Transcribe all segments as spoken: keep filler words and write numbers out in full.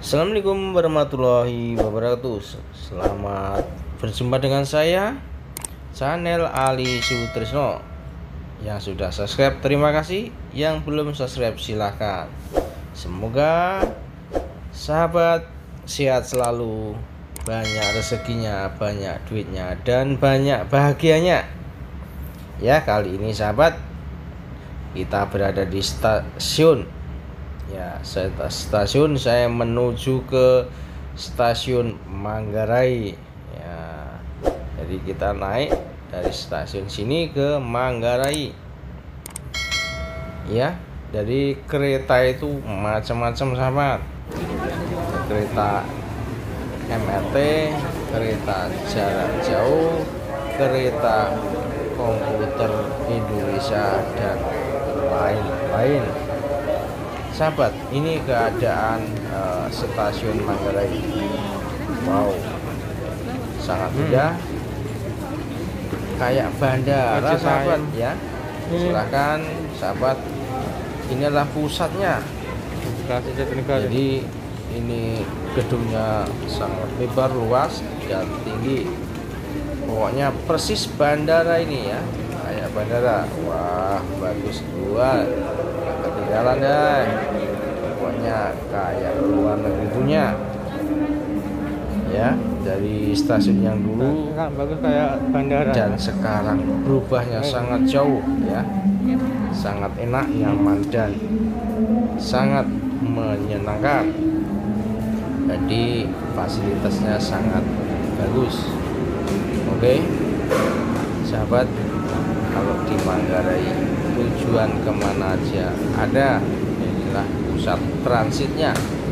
Assalamualaikum warahmatullahi wabarakatuh. Selamat berjumpa dengan saya, channel Ali Sutrisno. Yang sudah subscribe terima kasih, yang belum subscribe silahkan. Semoga sahabat sehat selalu, banyak rezekinya, banyak duitnya, dan banyak bahagianya. Ya, kali ini sahabat kita berada di stasiun. Ya, saya stasiun saya menuju ke stasiun Manggarai. Ya, jadi kita naik dari stasiun sini ke Manggarai. Ya, dari kereta itu macam-macam sahabat. Kereta M R T, kereta jarak jauh, kereta komuter Indonesia, dan lain-lain. Sahabat, ini keadaan uh, stasiun Manggarai. Wow, sangat indah, hmm. kayak bandara sahabat ya. hmm. Silahkan sahabat, ini adalah pusatnya. Jadi ini gedungnya sangat lebar, luas, dan tinggi. Pokoknya persis bandara ini ya, kayak bandara. Wah, bagus luar. Ketinggalan deh, pokoknya kayak luar negeri punya ya. Dari stasiun yang dulu bagus kayak bandara dan sekarang berubahnya sangat jauh ya, sangat enak, nyaman, dan sangat menyenangkan. Jadi fasilitasnya sangat bagus. Oke sahabat, kalau di Manggarai tujuan kemana aja ada, inilah pusat transitnya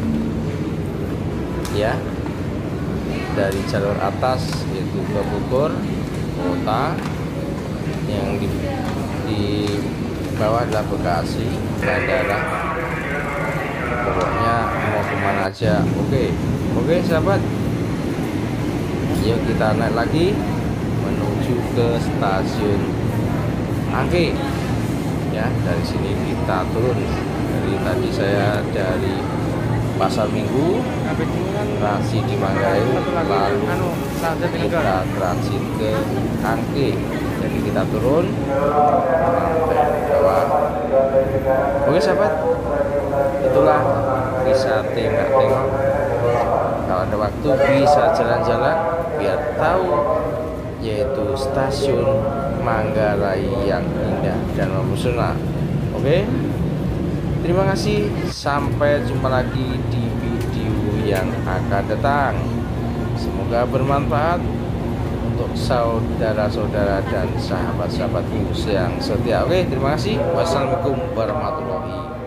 ya. Dari jalur atas yaitu ke Bogor kota, yang di, di bawah adalah Bekasi bandara. Pokoknya mau kemana aja oke. Oke sahabat, yuk kita naik lagi menuju ke stasiun Angke. Ya, dari sini kita turun. Dari tadi saya dari Pasar Minggu transit di Manggarai, lalu kita transit ke Angke. Jadi kita turun sampai ke bawah. Oke sahabat, itulah bisa tengok-tengok. Kalau ada waktu bisa jalan-jalan biar tahu, yaitu stasiun Manggarai yang indah dan mempesona. Oke, terima kasih. Sampai jumpa lagi di video yang akan datang. Semoga bermanfaat untuk saudara-saudara dan sahabat-sahabatku yang setia. Oke, terima kasih. Wassalamualaikum warahmatullahi wabarakatuh.